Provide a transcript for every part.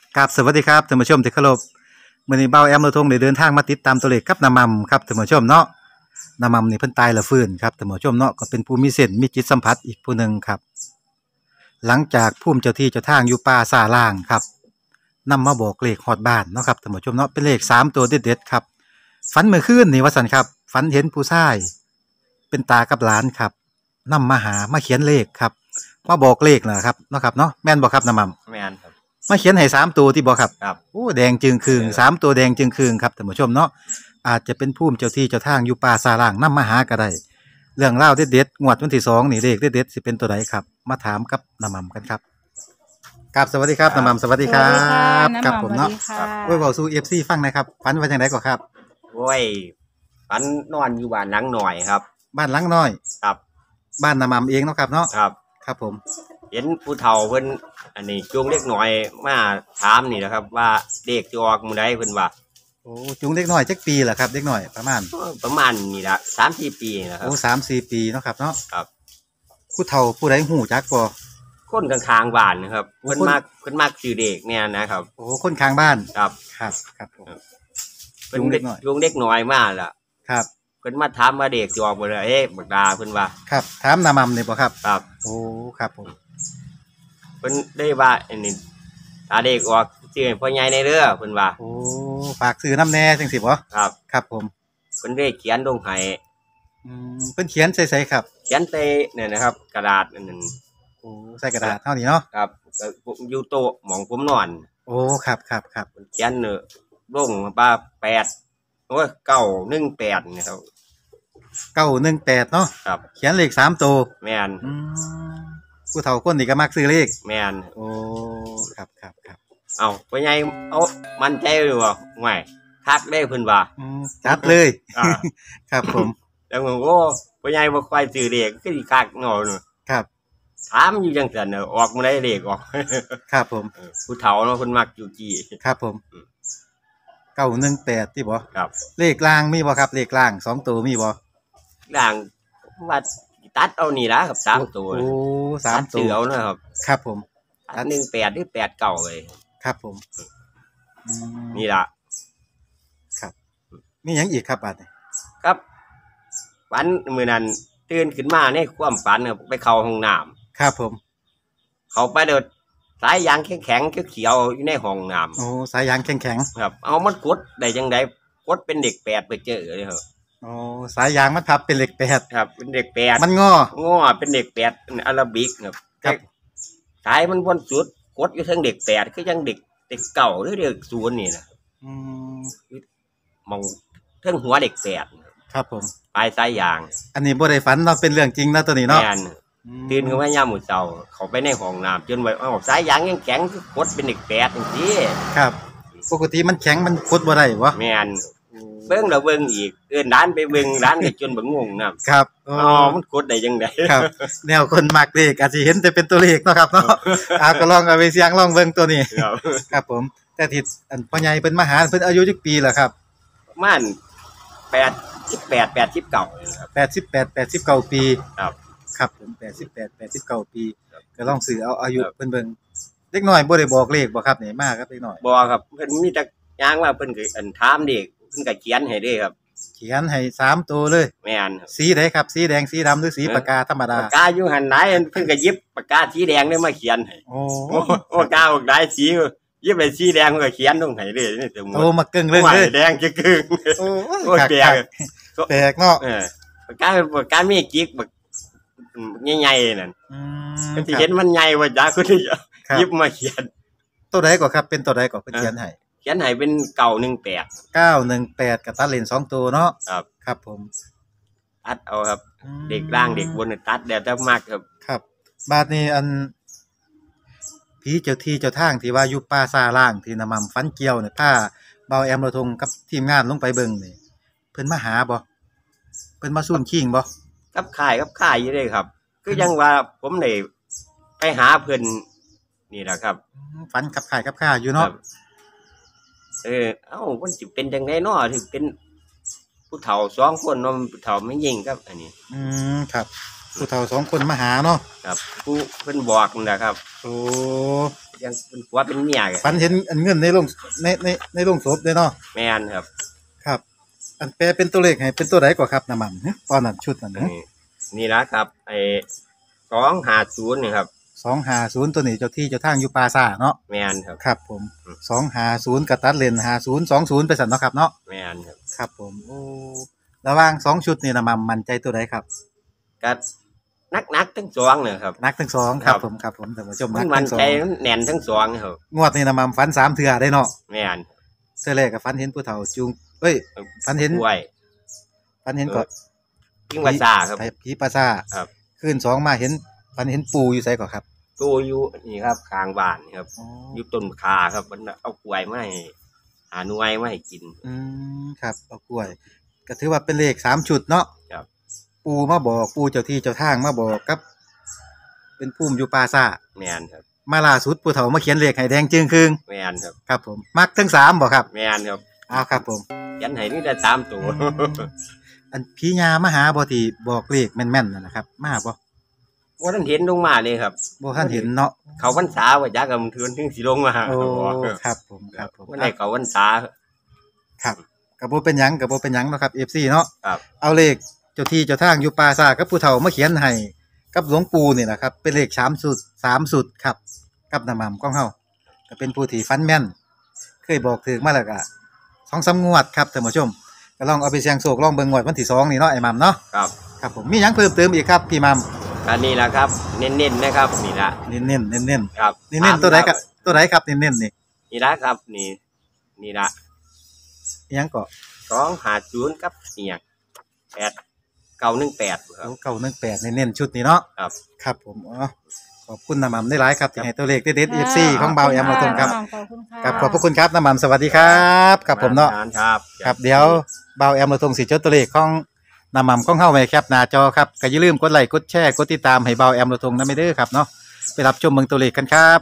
ครับสวัสดีครับท่านผู้ชมที่เคารพมื้อนี้เบาแอมเราทงได้เดินทางมาติดตามตัวเลขกับน้ามัมครับท่านผู้ชมเนาะน้ามัมนี่เพิ่นตายแล้วฟื้นครับท่านผู้ชมเนาะก็เป็นผู้มีเส้นมีจิตสัมผัสอีกผู้หนึ่งครับหลังจากภูมิเจ้าที่เจ้าทางอยู่ป่าซ่าล่างครับนำมาบอกเลขฮอดบ้านเนาะครับท่านผู้ชมเนาะเป็นเลข3ตัวเด็ดๆครับฝันเมื่อคืนนี่ว่าซั่นครับฝันเห็นผู้ชายเป็นตากับหลานครับนำมาหามาเขียนเลขครับมาบอกเลขนะครับเนาะครับเนาะแม่นบ่ครับน้ามัมแม่นครับมาเขียนให้3 ตัวที่บ่ครับครับโอ้แดงจึงครึง3 ตัวแดงจึงครึงครับท่านผู้ชมเนาะอาจจะเป็นภูมิเจ้าที่เจ้าทางอยู่ป่าซาล่างนำมาหาก็ได้เรื่องราวเด็ดๆงวดวันที่2นี่เลขเด็ดๆสิเป็นตัวใดครับมาถามกับน้าหม่ำกันครับครับสวัสดีครับน้าหม่ำสวัสดีครัสวัสดีค่ะบน้าหม่ำครับผมเนาะสวัสดีค่ะโอ้ยเว้าสู่ FC ฟังหนะครับฝันว่าจังได๋ก็ครับโอ้ยฝันนอนอยู่บ้านหลังหน่อยครับบ้านหลังน้อยครับบ้านน้าหม่ำเองเนาะครับเนาะครับครับผมเห็นผู้เฒ่าเพิ่นอันนี้จูงเล็กหน่อยมาถามนี่แหละครับ ว่าเด็กจะออกมื้อใดเพิ่นว่าโอ้จุงเด็กน้อยจักปีล่ะครับเด็กน้อยประมาณนี่ล่ะ3-4 ปีนะครับโอ้3-4 ปีเนาะครับเนาะครับผู้เฒ่าผู้ใดฮู้จักบ่คนข้างๆบ้านนะครับเพิ่นมักชื่อเด็กเนี่ยนะครับโอ้คนข้างบ้านครับครับครับผมเพิ่นจูงเด็กหน่อยมาล่ะครับเพิ่นมาถามว่าเด็กสิออกมื้อใดเฮ้บักดาเพิ่นว่าครับถามน้าหม่ำนี่บ่ครับครับโอ้ครับผมเพิ่นได้ว่าอันนี้ถ้าเด็กออกชื่อให้พ่อใหญ่ในเด้อเพิ่นว่าโอ้ฝากซื้อน้ำแน่จังสิบ่ครับครับผมเพิ่นได้เขียนลงให้เพิ่นเขียนใส่ๆครับเขียนใส่เนี่ยนะครับกระดาษอันนั้นโอ้ใส่กระดาษเท่านี้เนาะครับก็อยู่โต๊ะหม่องผมนอนโอ้ครับครับครับเพิ่นเขียนลงว่า8โอ้ย918นี่ครับ 918เนาะครับเขียนเลข3ตัวแม่นผู้เฒ่าคนนี้ก็มักซื้อเลขแม่นโอ้ครับครับครับเอ้าพ่อใหญ่เอามั่นใจหรือว่าไม่ทักได้เพิ่นว่าจัดเลยครับผมแล้วผมโอ้พ่อใหญ่บ่ค่อยซื้อเลขคือสิคักเนาะครับถามอยู่จังซั่นออกมื้อใดเลขออกครับผมผู้เฒ่าเนาะเพิ่นมักอยู่จี้ครับผม918ที่บ่ครับเลขล่างมีบ่ครับเลขล่าง2ตัวมีบ่ล่างว่าตัดเอานี่ล่ะครับ3ตัวโอ้3ตัวเอานะครับครับผมตัด18หรือ89เลยครับผมนี่ล่ะครับมีหยังอีกครับบัดนี้ครับฝันมื้อนั้นตื่นขึ้นมาในความฝันครับไปเข้าห้องน้ำครับผมเข้าไปเด้อสายยางแข็งๆเขียวๆอยู่ในห้องน้ำโอ้สายยางแข็งๆครับเอามันกดได้จังได๋กดเป็นเด็ก8ไปเจอเลยครับโอ้สายยางมันพับเป็นเลข8 ครับเป็นเด็ก8 มันงอเป็นเด็ก8อาราบิกครับสายมันวนสุดกดอยู่เทิงเด็ก8คือจังเด็กเก่าหรือเด็ก0นี่นะมองเทิงหัวเด็ก8 ครับผมปลายสายยางอันนี้บ่ได้ฝันเนาะเป็นเรื่องจริงนะตัวนี้เนาะตื่นขึ้นมายามมื้อเช้าเขาไปในห้องน้ำจนว่าสายยางยังแข็งคือกดเป็นเด็ก8จังซี่ครับปกติมันแข็งมันกดบ่ได้บ่แม่นเบิ่งแล้วเบิ่งอีกเอิ้นร้านไปเบิ่งร้านก็จนบ่งงนำครับมันกดได้จังได๋ครับแนวคนมักเลขอาจสิเห็นแต่เป็นตัวเลขเนาะครับเนาะก็ลองเอาไปเสี่ยงลองเบิ่งตัวนี้ครับผมแต่ที่อันพ่อใหญ่เพิ่นมาหาเพิ่นอายุจักปีล่ะครับประมาณ88 89ครับ 89ปีครับครับผม89ปีก็ลองซื้อเอาอายุเพิ่นเบิ่งเด็กน้อยบ่ได้บอกเลขบ่ครับนี่มาครับเด็กน้อยบ่ครับเพิ่นมีแต่ย่างว่าเพิ่นก็อันถามเด็กเพิ่นก็เขียนให้เด้ครับเขียนให้3ตัวเลยแม่นสีใดครับสีแดงสีดำหรือสีปากกาธรรมดาปากกาอยู่หั่นไหนเพิ่นก็หยิบปากกาสีแดงเนี่ยมาเขียนให้โอ้ปากกาออกได้สีหยิบไปสีแดงเพิ่นก็เขียนลงให้เลยนี่สมมุติโอ้มากึ่งเลยแดงจะกึ่งโอ้แปลกเนาะปากกามีกิ๊กบักใหญ่ๆนั่นเพิ่นสิเห็นมันใหญ่ว่าจ้าคือหยิบมาเขียนตัวใดก็ครับเป็นตัวใดก็เพิ่นเขียนให้เป็น918 กับตัดเลน2ตัวเนาะครับครับผมตัดเอาครับเด็กล่างเด็กบนตัดแล้วแต่มากครับครับบาดนี้อันผีเจ้าที่เจ้าทางที่ว่าอยู่ป่าซ่าล่างที่น้าหม่ำฝันเกี่ยวเนี่ยพาเบาแอมเราทงกับทีมงานลงไปเบิ่งนี่เพิ่นมาหาบ่เพิ่นมาซูนขิงบ่กับค่ายอยู่เด้ครับคือยังว่าผมได้ไปหาเพิ่นนี่ล่ะครับฝันกับค่ายกับข้าอยู่เนาะมันสิเป็นจังได๋น้อถึงเป็นผู้เฒ่า2คนเนาะผู้เฒ่าไม่ยิ่งครับอันนี้ครับผู้เฒ่า2คนมาหาเนาะครับผู้เพิ่นบอกนั่นล่ะครับโอ้ยังเป็นผัวเป็นเมียกันฝันเห็นอันเงินในโรงในโรงศพเด้เนาะแม่นครับครับ อันแปลเป็นตัวเลขให้เป็นตัวใดกว่าครับน้ำมันตอนนั้นชุดนั้นนี่ละครับ250นี่ครับ 250ตัวนี้เจ้าที่เจ้าทางอยู่ปราซ่าเนาะแม่นครับครับผม250กระตัดเลน5020ไปสั่นเนาะครับเนาะแม่นครับครับผมโอ้ระหว่าง2ชุดนี่น้ำมันมั่นใจตัวใดครับก็นักทั้งสองเนี่ยครับนักทั้งสองครับผมครับผมท่านผู้ชมนักมัทั้นงสอใจงแน่นทั้งสองครับงวดนี้น้ำมันฝัน3เทื่อได้เนาะแม่นเทื่อแรกก็ฝันเห็นผู้เฒ่าจูงเอ้ยฝันเห็นกล้วยฝันเห็นก็ยิ่งว่าซาครับผีปราซ่าครับคืน2มาเห็นฝันเห็นปูอยู่ไสก่อครับตู้อยู่นี่ครับข้างบ้านนี่ครับอยู่ต้นคาครับมันเอากล้วยมาให้หาหน่วยมาให้กินครับเอากล้วยก็ถือว่าเป็นเลข3ชุดเนาะครับปูมาบอกปูเจ้าที่เจ้าทางมาบอกกับ เป็นภูมิอยู่ปราซ่าแม่นครับมาล่าสุดผู้เฒ่ามาเขียนเลขให้แดงจึงครึ่งแม่นครับครับผมมักทั้ง3บ่ครับแม่นครับเอาครับผมยันให้นี่ได้3ตัวอันพี่ยามาหาบ่ที่บอกเลขแม่นๆนั่นนะครับมาบ่ว่าท่านเห็นลงมาเลยครับบ่ทันเห็นเนาะเขาพรรษาว่าจักกับถึงสิลงมาโอ้ครับผมครับผมวันไหนเขาพรรษาครับก็บ่เป็นหยังเนาะครับ FC เนาะครับเอาเลขเจ้าที่เจ้าทางอยู่ปราซ่ากับผู้เฒ่ามาเขียนให้กับหลวงปู่นี่นะครับเป็นเลข3สุดครับกับน้ำมันของเฮาก็เป็นผู้ที่ฟันแม่นเคยบอกถึงมาแล้วก็2-3งวดครับท่านผู้ชมก็ลองเอาไปเสี่ยงโชคลองเบิ่งงวดวันที่2นี่เนาะไอ้หม่ำเนาะครับครับผมมีหยังเพิ่มเติมอีกครับพี่หม่ำอันนี้แหละครับ เน้นๆนะครับนี่ละเน้นครับๆเน้นๆตัวไหนครับตัวไหนครับเน้นๆนี่นี่ละครับนี่ละอิหยังก็ 250กับเนี่ย8918ครับ 918เน้นๆชุดนี้เนาะครับครับผมอ๋อขอบคุณน้ำหม่ำได้หลายครับที่ให้ตัวเลขเด็ดๆ FC ของเบาแอมเราตรงครับขอบคุณค่ะครับขอบพระคุณครับน้ำหม่ำสวัสดีครับครับผมเนาะครับครับเดี๋ยวเบาแอมเราตรงสิจดตัวเลขของน้ำหม่ำของเฮาไว้แคปหน้าจอครับก็อย่าลืมกดไลค์กดแชร์กดติดตามให้เบาแอมเราตรงนำไปเด้อครับเนาะไปรับชมเบิ่งตัวเลขกันครับ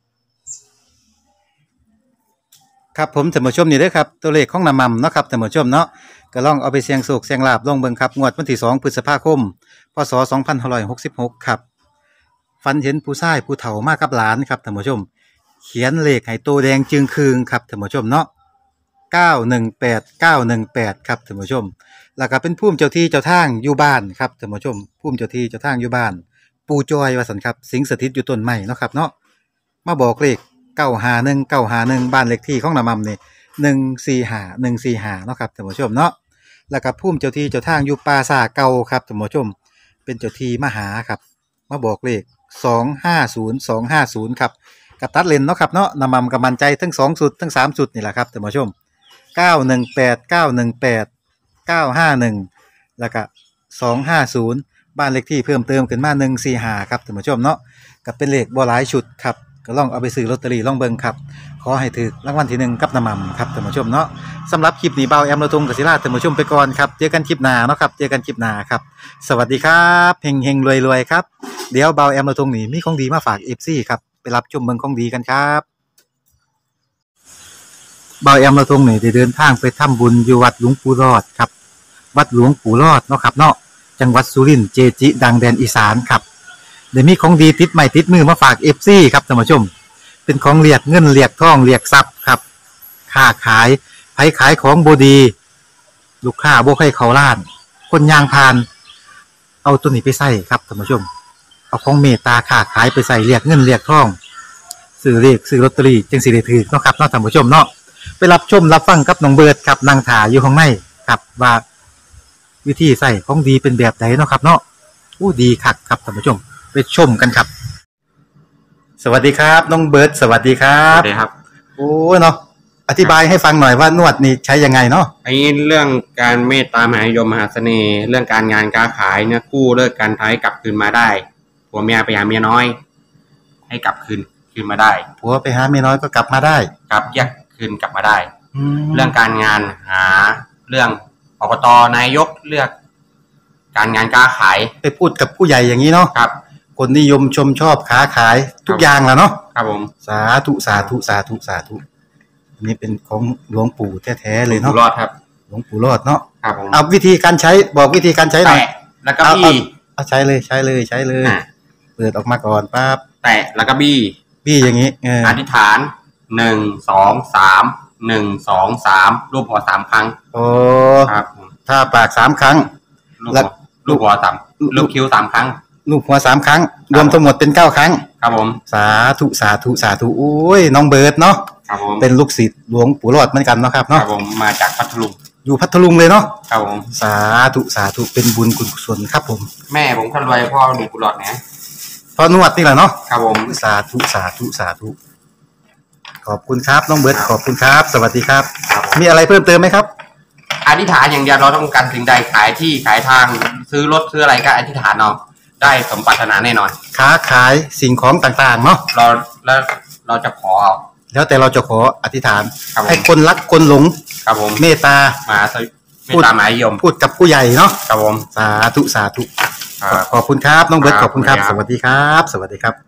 ครับผมท่านผู้ชมนี่เด้อครับตัวเลขของน้ำหม่ำเนาะครับท่านผู้ชมเนาะก็ลองเอาไปเสี่ยงโชคเสี่ยงลาภลองเบิ่งครับงวดวันที่2พฤษภาคมพศ2566ครับฝันเห็นผู้ชายผู้เฒ่ามากับหลานครับท่านผู้ชม เขียนเลขให้โตแดงจึงคืงครับท่านผู้ชมเนาะ918918ครับท่านผู้ชม แล้วก็เป็นภูมิเจ้าที่เจ้าทางอยู่บ้านครับท่านผู้ชมภูมิเจ้าที่เจ้าทางอยู่บ้าน ปู่จอยว่าซั่นครับสิงสถิตอยู่ต้นไม้เนาะครับเนาะมาบอกเลข951บ้านเลขที่ของน้ำมันนี่145เนาะครับท่านผู้ชมเนาะแล้วก็ภูมิเจ้าที่เจ้าทางอยู่ป่าซ่าเก่าครับท่านผู้ชม เป็นเจ้าที่มาหาครับมาบอกเลข250250ครับกระตัดเลนเนาะครับเนาะน้ำมันก็มั่นใจทั้ง2สุดทั้ง3สุดนี่แหละครับท่านผู้ชม918918 แล้วก็250บ้านเลขที่เพิ่มเติมขึ้นมา145ครับท่านผู้ชมเนาะก็เป็นเลขบ่หลายชุดครับก็ลองเอาไปซื้อลอตเตอรี่ลองเบิ่งครับขอให้ถูกรางวัลที่1กับน้ำมันครับท่านผู้ชมเนาะสำหรับคลิปนี้เบาแอมเราตรงกับศิลาท่านผู้ชมไปก่อนครับเจอกันคลิปหน้าเนาะครับเจอกันคลิปหน้าครับสวัสดีครับเฮงๆรวยๆครับเดี๋ยวเบาแอมเราตรงนี้มีของดีมาฝาก FC ครับไปรับชมเบิ่งของดีกันครับเบาแอมเราตรงนี้ได้เดินทางไปทำบุญอยู่วัดหลวงปู่รอดครับวัดหลวงปู่รอดเนาะครับเนาะจังหวัดสุรินทร์เจจิดังแดนอีสานครับเดี๋ยวมีของดีติดใหม่ติดมือมาฝาก FC ครับท่านผู้ชมเป็นของเรียกเงินเรียกทองเรียกทรัพย์ครับค้าขายไผขายของบดีลูกค้าบ่ใครเขาล้าน คนยางพาน เอาตัวนี้ไปใส่ครับท่านผู้ชม เอาของเมตตาค้าขายไปใส่เรียกเงินเรียกทองซื้อเลขซื้อลอตเตอรี่จึงสิได้ถือเนาะครับเนาะท่านผู้ชมเนาะไปรับชมรับฟังกับน้องเบิร์ดครับนางถาอยู่ข้างในครับว่าวิธีใส่ของดีเป็นแบบไหนเนาะครับ เนาะอู้ดีคักครับท่านผู้ชมไปชมกันครับ สวัสดีครับน้องเบิร์ดสวัสดีครัครับ บครับโอ้เนาะอธิบายให้ฟังหน่อยว่านวดนี่ใช้ยังไงเนาะไอ้เรื่องการเมตตามหานิยมมหาเสน่ห์ เรื่องการงานการขายเนี่ยกู้เลิกการท้ายกลับคืนมาได้ผัวเมียไปหาเมียน้อย ให้กลับคืนมาได้ผัวไปหาเมียน้อยก็กลับมาได้กลับแยกคืนกลับมาได้แล้เรื่วองการงานหาเรื่องอบตนายกเลือก การงานการขายไปพูดกับผู้ใหญ่อย่างนี้เนาะครับคนนิยมชมชอบค้าขายทุกอย่างแหละเนาะครับผมสาธุสาธุสาธุสาธุอันนี้เป็นของหลวงปู่แท้ๆเลยอยู่เนาะรอดครับหลวงปู่รอดเนาะครับผมเอาวิธีการใช้บอกวิธีการใช้หน่อยแตะแล้วก็บี้เอาใช้เลยใช้เลยใช้เลยอ่ะเปิดออกมาก่อนปั๊บแตะแล้วก็บี้บี้อย่างนี้อธิษฐาน1 2 31 2 3รูปหัว3ครั้งโอ้ครับถ้าปาก3ครั้งแล้วลูกหัว3ลูกคิ้ว3ครั้งลูกหัว3ครั้งรวมทั้งหมดเป็น9ครั้งครับผมสาธุสาธุสาธุโอ้ยน้องเบิร์ดเนาะครับผมเป็นลูกศิษย์หลวงปู่รอดเหมือนกันเนาะครับครัเนาะบผมมาจากพัทลุงอยู่พัทลุงเลยเนาะครับผมสาธุสาธุเป็นบุญกุศลครับผมแม่ผมคนรวยพ่อหนุ่มกุหลาบนะพอนวดนี่แหละเนาะครับผมสาธุสาธุสาธุขอบคุณครับน้องเบิร์ดขอบคุณครับสวัสดีครับมีอะไรเพิ่มเติมไหมครับอธิษฐานอย่างเดียวเราต้องการสิ่งใดขายที่ขายทางซื้อรถซื้ออะไรก็อธิษฐานเอาได้สมปรารถนาแน่นอนค้าขายสิ่งของต่างๆเนาะเราจะขอเอาแล้วแต่เราจะขออธิษฐานให้คนรักคนหลงครับผมเมตตามาพูดตามหมายยมพูดกับผู้ใหญ่เนาะครับผมสาธุสาธุขอบคุณครับน้องเบิร์ตขอบคุณครับสวัสดีครับสวัสดีครับ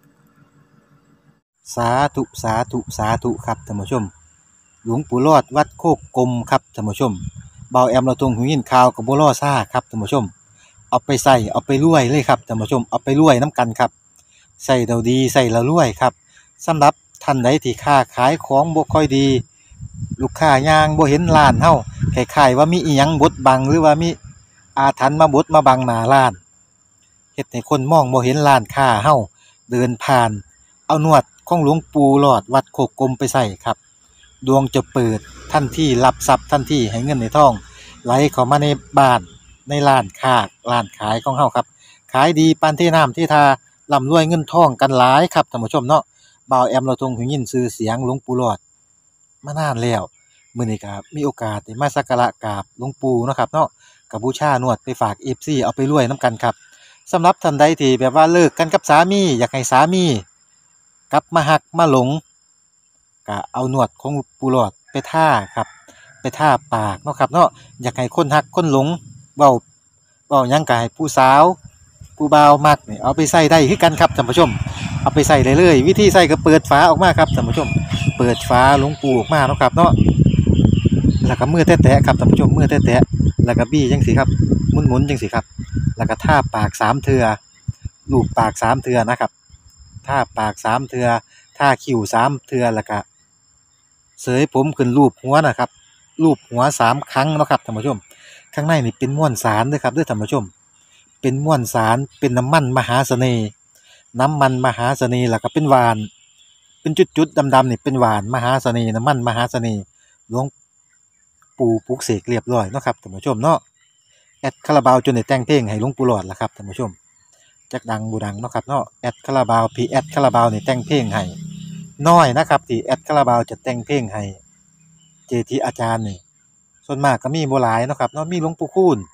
สาธุสาธุสาธุครับท่านผู้ชมหลวงปู่รอดวัดโคกกลมครับท่านผู้ชมเบาแอมเราตรงหูยินข่าวกับบัวล่อซ่าครับท่านผู้ชมเอาไปใส่เอาไปรวยเลยครับท่านผู้ชมเอาไปรวยน้ำกันครับใส่เราดีใส่เรารวยครับสำหรับท่านใดที่ค้าขายของบ่ค่อยดีลูกค้ายางบ่เห็นร้านเฮาคล้ายๆว่ามีอีหยังบดบังหรือว่ามีอาถรรพ์มาบดมาบังหน้าร้านเฮ็ดให้คนมองบ่เห็นร้านค้าเฮาเดินผ่านเอานวดของหลวงปู่หลอดวัดโคกกลมไปใส่ครับดวงจะเปิดทันทีรับทรัพย์ทันทีให้เงินในทองไหลเข้ามาในบ้านในร้านค้าร้านขายของเฮาครับขายดีปานที่น้ำที่ทาร่ำรวยเงินทองกันหลายครับท่านผู้ชมเนาะบ่าวแอมเราทรงหูยินชื่อเสียงหลวงปู่หลอดมานานแล้วมื้อนี้ก็มีโอกาสได้มาสักการะกราบหลวงปู่เนาะครับเนาะก็บูชานวดไปฝาก FC เอาไปรวยนํกันครับสำหรับท่านใดที่แบบว่าเลิกกันกับสามีอยากให้สามีกลับมาฮักมาหลงก็เอานวดของปู่หลอดไปท่าครับไปท่าปากเนาะครับเนาะอยากให้คนฮักคนหลงเว้าหยังก็ให้ผู้สาวผู้บ่าวมักนี่เอาไปใส่ได้คือกันครับท่านผู้ชมเอาไปใส่ได้เลยวิธีใส่ก็เปิดฝาออกมาครับท่านผู้ชมเปิดฝาหลวงปู่ออกมาเนาะครับเนาะแล้วก็มือแตะๆครับท่านผู้ชมมือแตะๆแล้วก็บี้จังซี่ครับหมุนๆจังซี่ครับแล้วก็ท่าปาก3เทื่อลูบปาก3เทื่อนะครับท่าปาก3เทื่อท่าคิ้ว3เทื่อแล้วก็เสยผมขึ้นรูปหัวนะครับรูปหัว3ครั้งเนาะครับท่านผู้ชมข้างในนี่เป็นม้วนสารเด้อครับเด้อท่านผู้ชมเป็นม้วนสารเป็นน้ำมันมหาเสน่ห์น้ำมันมหาเสน่ห์แล้วก็เป็นหวานเป็นจุดๆดำๆนี่เป็นหวานมหาเสน่ห์น้ำมันมหาเสน่ห์หลวงปู่ปลุกเสกเรียบร้อยเนาะครับท่านผู้ชมเนาะแอดคาราบาวจนได้แต่งเพลงให้หลวงปู่หลอดล่ะครับท่านผู้ชมจักดังบ่ดังเนาะครับเนาะแอดคาราบาวพี่แอดคาราบาวนี่แต่งเพลงให้น้อยนะครับที่แอดคาราบาวจะแต่งเพลงให้เจทีอาจารย์นี่ส่วนมากก็มีบ่หลายเนาะครับเนาะมีหลวงปู่คูณ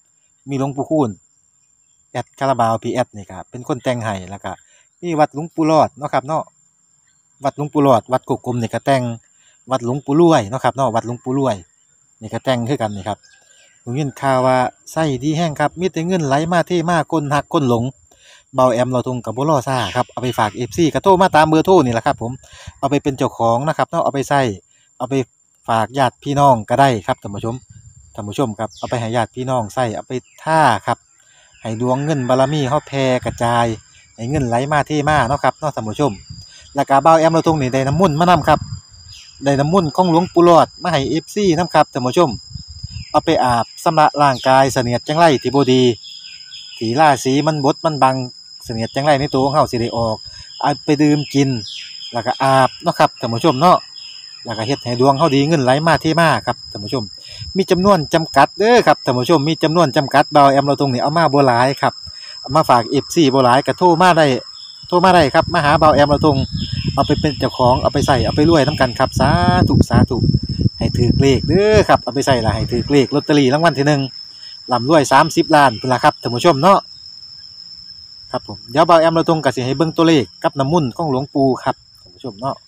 แอดคาราบาวพีแอดนี่ครับเป็นคนแต่งให้แล้วก็มีวัดหลวงปู่รอดเนาะครับเนาะวัดหลวงปู่รอดวัดโคกกลมนี่ก็แต่งวัดหลวงปู่รวยเนาะครับเนาะวัดหลวงปู่รวยนี่ก็แต่งคือกันนี่ครับผมยินข่าวว่าไส้ดีแห้งครับมีแต่เงินไหลมาเทมาคนหักคนหลงเบาแอมเราทงกับบ่รอซ่าครับเอาไปฝาก FC ก็โทรมาตามเบอร์โทรนี่แหละครับผมเอาไปเป็นเจ้าของนะครับเนาะเอาไปใส่เอาไปฝากญาติพี่น้องก็ได้ครับท่านผู้ชมครับเอาไปให้ญาติพี่น้องใส่เอาไปท่าครับให้ดวงเงินบารมีเฮาแผ่กระจายให้เงินไหลมาเทมาเนาะครับเนาะท่านผู้ชมแล้วก็เบาแอมเราตรงนี้ได้น้ำมุ่นต์มานํครับได้น้ำมุ่นต์ของหลวงปู่หลอดมาให้ FC นำครับท่านผู้ชมเอาไปอาบชำระร่างกายเสนียดจังไรที่บ่ดีที่ราศีมันบดมันบังเสนียดจังไรในตัวของเฮาสิได้ออกเอาไปดื่มกินแล้วก็อาบเนาะครับท่านผู้ชมเนาะแล้วก็เฮ็ดให้ดวงเฮาดีเงินไหลมาเทมาครับท่านผู้ชมมีจำนวนจำกัดเด้อครับท่านผู้ชมมีจำนวนจำกัดเบาแอมเราตรงนี้เอามาบ่หลายครับเอามาฝาก FC บ่หลายก็โทรมาได้ครับมาหาเบาแอมเราตรงเอาไปเป็นเจ้าของเอาไปใส่เอาไปรวยนํกันครับสาธุสาธุให้ถือเลขเด้อครับเอาไปใส่ละให้ถือเลขลอตเตอรี่รางวัลที่1ร่ำรวย30ล้านพุ่นล่ะครับท่านผู้ชมเนาะครับผมเดี๋ยวเบาแอมเราตรงก็สิให้เบิ่งตัวเลขกับน้ำมุ่นต์ของหลวงปู่ครับท่านผู้ชมเนาะ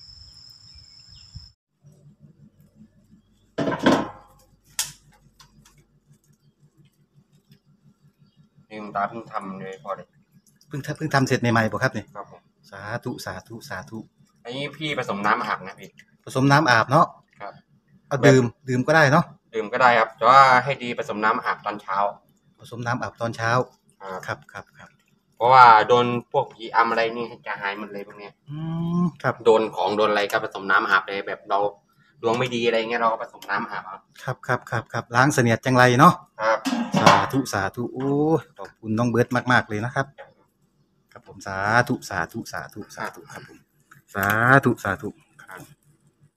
นี่คุณตาเพิ่งทำเลยพอเลยเพิ่งทำเสร็จใหม่ๆบ่ครับนี่ครับผมสาธุสาธุสาธุอันนี้พี่ผสมน้ำอาบนะพี่ผสมน้ำอาบเนาะครับเอาดื่มก็ได้เนาะดื่มก็ได้ครับแต่ว่าให้ดีผสมน้ำอาบตอนเช้าผสมน้ำอาบตอนเช้าครับเพราะว่าโดนพวกผีอำอะไรนี่จะหายหมดเลยพวกเนี้ยครับโดนของโดนอะไรก็ผสมน้ำอาบเลยแบบเราดวงไม่ดีอะไรเงี้ยเราก็ผสมน้ำอาบครับล้างเสนียดจังไรเนาะครับสาธุโอ้ขอบคุณน้องเบิร์ดมากๆเลยนะครับครับผมสาธุครับผมสาธุครับ